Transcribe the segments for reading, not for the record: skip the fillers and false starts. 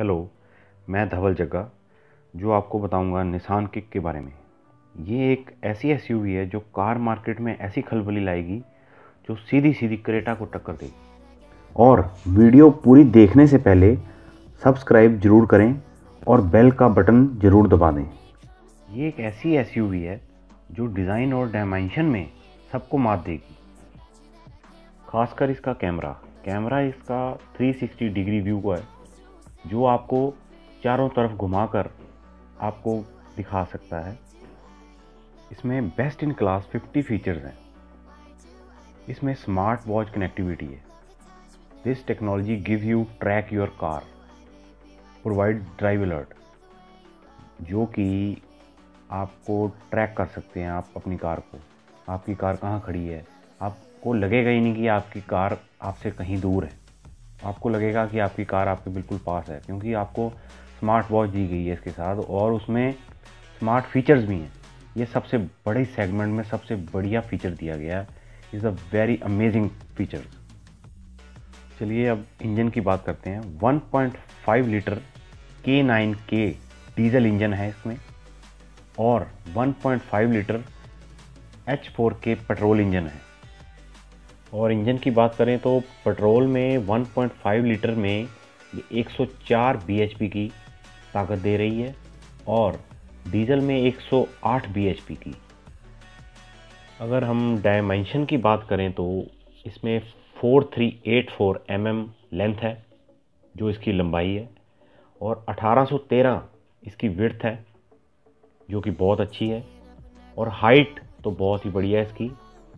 Hello, मैं धवल जग्गा जो आपको बताऊंगा निसान किक के बारे में। ये एक ऐसी एसयूवी है जो कार मार्केट में ऐसी खलबली लाएगी जो सीधी सीधी क्रेटा को टक्कर देगी। और वीडियो पूरी देखने से पहले सब्सक्राइब ज़रूर करें और बेल का बटन ज़रूर दबा दें। ये एक ऐसी एसयूवी है जो डिज़ाइन और डायमेंशन में सबको मात देगी। खासकर इसका कैमरा इसका 360 डिग्री व्यू का है जो आपको चारों तरफ घुमाकर आपको दिखा सकता है। इसमें बेस्ट इन क्लास 50 फीचर्स हैं। इसमें स्मार्ट वॉच कनेक्टिविटी है। This technology give you track your car, provide drive alert, जो कि आपको ट्रैक कर सकते हैं आप अपनी कार को। आपकी कार कहाँ खड़ी है, आपको लगेगा ही नहीं कि आपकी कार आपसे कहीं दूर है। आपको लगेगा कि आपकी कार आपके बिल्कुल पास है, क्योंकि आपको स्मार्ट वॉच दी गई है इसके साथ और उसमें स्मार्ट फीचर्स भी हैं। ये सबसे बड़े सेगमेंट में सबसे बढ़िया फीचर दिया गया है। Is a very amazing features. चलिए अब इंजन की बात करते हैं। 1.5 लीटर K9K डीजल इंजन है इसमें और 1.5 लीटर H4K पेट्रोल इंजन है। और इंजन की बात करें तो पेट्रोल में 1.5 लीटर में ये 104 bhp की ताकत दे रही है और डीजल में 108 bhp की। अगर हम डायमेंशन की बात करें तो इसमें 4384 mm लेंथ है जो इसकी लंबाई है और 1813 इसकी विड्थ है जो कि बहुत अच्छी है। और हाइट तो बहुत ही बढ़िया है इसकी,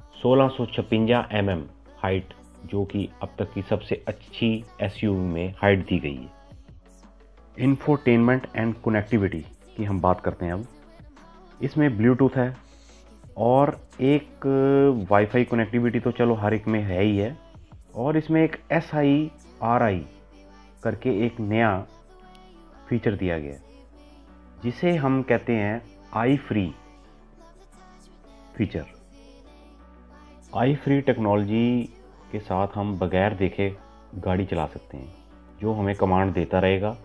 1656 mm हाइट, जो कि अब तक की सबसे अच्छी एसयूवी में हाइट दी गई है। इंफोटेनमेंट एंड कनेक्टिविटी की हम बात करते हैं अब। इसमें ब्लूटूथ है और एक वाईफाई कनेक्टिविटी तो चलो हर एक में है ही है। और इसमें एक SIRI करके एक नया फीचर दिया गया है जिसे हम कहते हैं eye free feature. Eye free technology के साथ हम बगैर देखे गाड़ी चला सकते हैं, जो हमें कमांड देता रहेगा,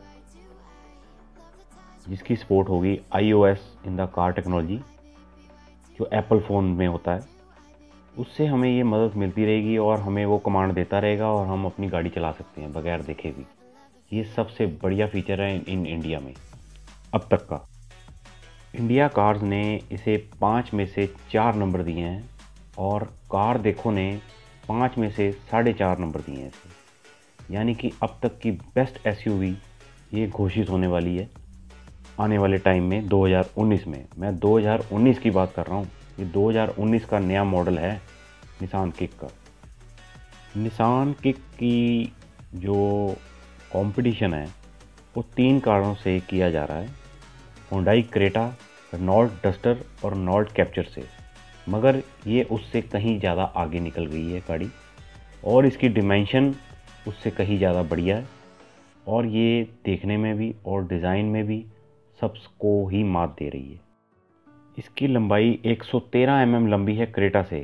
जिसकी सपोर्ट होगी iOS in the car technology जो एप्पल फ़ोन में होता है। उससे हमें ये मदद मिलती रहेगी और हमें वो कमांड देता रहेगा और हम अपनी गाड़ी चला सकते हैं बगैर देखे भी। ये सबसे बढ़िया फीचर है इन इंडिया में अब तक का। इंडिया कार्स ने इसे 5 में से 4 नंबर दिए हैं और कार देखो ने 5 में से 4.5 नंबर दिए हैं इसे। यानी कि अब तक की बेस्ट एसयूवी ये घोषित होने वाली है आने वाले टाइम में 2019 में। मैं 2019 की बात कर रहा हूँ। ये 2019 का नया मॉडल है निसान किक का। निसान किक की जो कंपटीशन है वो 3 कारों से किया जा रहा है, हुंडई क्रेटा, रेनॉल्ट डस्टर और रेनॉल्ट कैप्चर से। मगर ये उससे कहीं ज़्यादा आगे निकल गई है गाड़ी और इसकी डिमेंशन उससे कहीं ज़्यादा बढ़िया है और ये देखने में भी और डिज़ाइन में भी सबको ही मात दे रही है। इसकी लंबाई 113 mm लंबी है क्रेटा से।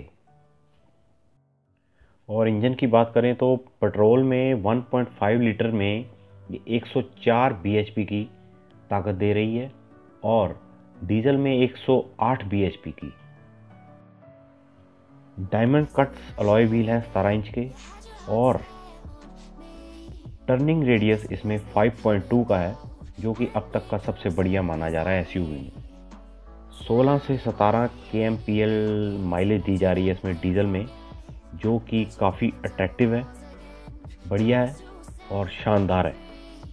और इंजन की बात करें तो पेट्रोल में 1.5 लीटर में ये 104 bhp की ताकत दे रही है और डीजल में 108 bhp की। डायमंड कट्स अलॉय व्हील है 17 इंच के और टर्निंग रेडियस इसमें 5.2 का है, जो कि अब तक का सबसे बढ़िया माना जा रहा है एसयूवी में। 16 से 17 kmpl माइलेज दी जा रही है इसमें डीजल में, जो कि काफ़ी अट्रैक्टिव है, बढ़िया है और शानदार है।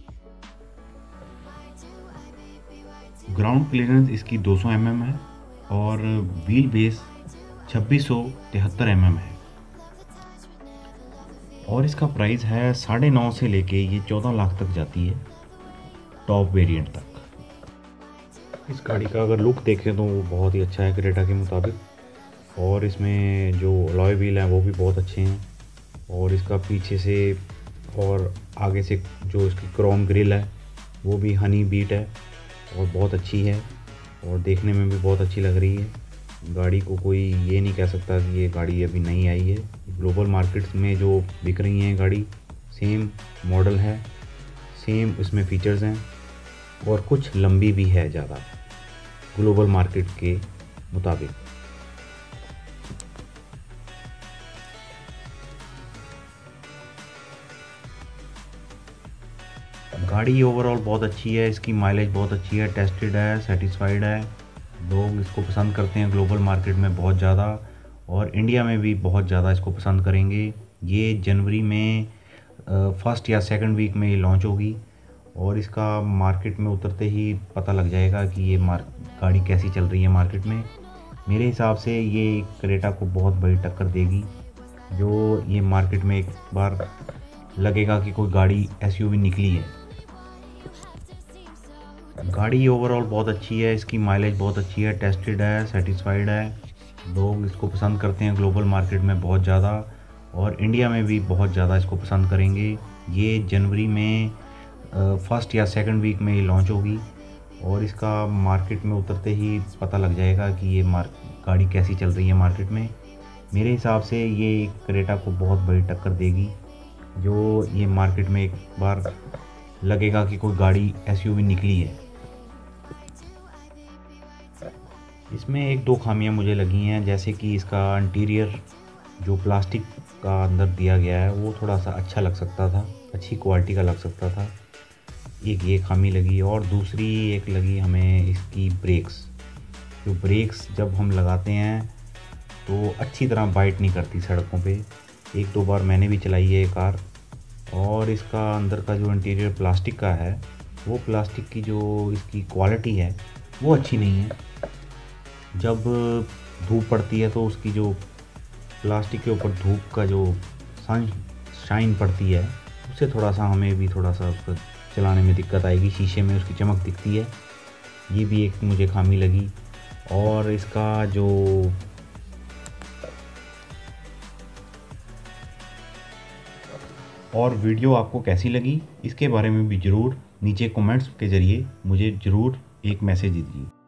ग्राउंड क्लियरेंस इसकी 200 mm है और व्हील बेस 2673 mm है और इसका प्राइस है 9.5 से लेके ये 14 लाख तक जाती है टॉप वेरिएंट तक। इस गाड़ी का अगर लुक देखें तो वो बहुत ही अच्छा है क्रेटा के मुताबिक और इसमें जो अलॉय व्हील हैं वो भी बहुत अच्छे हैं और इसका पीछे से और आगे से जो इसकी क्रोम ग्रिल है वो भी हनी बीट है और बहुत अच्छी है और देखने में भी बहुत अच्छी लग रही है। गाड़ी को कोई ये नहीं कह सकता कि ये गाड़ी अभी नई आई है। ग्लोबल मार्केट्स में जो बिक रही हैं गाड़ी सेम मॉडल है, सेम इसमें फीचर्स हैं और कुछ लंबी भी है ज़्यादा ग्लोबल मार्केट के मुताबिक। गाड़ी ओवरऑल बहुत अच्छी है, इसकी माइलेज बहुत अच्छी है, टेस्टेड है, सेटिस्फाइड है। लोग इसको पसंद करते हैं ग्लोबल मार्केट में बहुत ज़्यादा, और इंडिया में भी बहुत ज़्यादा इसको पसंद करेंगे। ये जनवरी में फर्स्ट या सेकंड वीक में ये लॉन्च होगी, और इसका मार्केट में उतरते ही पता लग जाएगा कि ये गाड़ी कैसी चल रही है मार्केट में। मेरे हिसाब से ये क्रेटा को बहुत बड़ी टक्कर देगी, जो ये मार्केट में एक बार लगेगा कि कोई गाड़ी एसयूवी निकली है। गाड़ी ओवरऑल बहुत अच्छी है, इसकी माइलेज बहुत अच्छी है, टेस्टेड है, सेटिस्फाइड है। लोग इसको पसंद करते हैं ग्लोबल मार्केट में बहुत ज़्यादा, और इंडिया में भी बहुत ज़्यादा इसको पसंद करेंगे। ये जनवरी में फर्स्ट या सेकंड वीक में ये लॉन्च होगी, और इसका मार्केट में उतरते ही पता लग जाएगा कि ये गाड़ी कैसी चल रही है मार्केट में। मेरे हिसाब से ये क्रेटा को बहुत बड़ी टक्कर देगी, जो ये मार्केट में एक बार लगेगा कि कोई गाड़ी एसयूवी निकली है। इसमें एक दो खामियां मुझे लगी हैं, जैसे कि इसका इंटीरियर जो प्लास्टिक का अंदर दिया गया है वो थोड़ा सा अच्छा लग सकता था, अच्छी क्वालिटी का लग सकता था। एक ये खामी लगी, और दूसरी एक लगी हमें इसकी ब्रेक्स। जो ब्रेक्स जब हम लगाते हैं तो अच्छी तरह बाइट नहीं करती सड़कों पे। एक दो बार मैंने भी चलाई है ये कार, और इसका अंदर का जो इंटीरियर प्लास्टिक का है, वो प्लास्टिक की जो इसकी क्वालिटी है वो अच्छी नहीं है। जब धूप पड़ती है तो उसकी जो प्लास्टिक के ऊपर धूप का जो शाइन पड़ती है, उससे थोड़ा सा हमें भी थोड़ा सा उसको चलाने में दिक्कत आएगी। शीशे में उसकी चमक दिखती है, ये भी एक मुझे खामी लगी। और इसका जो और वीडियो आपको कैसी लगी इसके बारे में भी ज़रूर नीचे कमेंट्स के ज़रिए मुझे ज़रूर एक मैसेज दीजिए।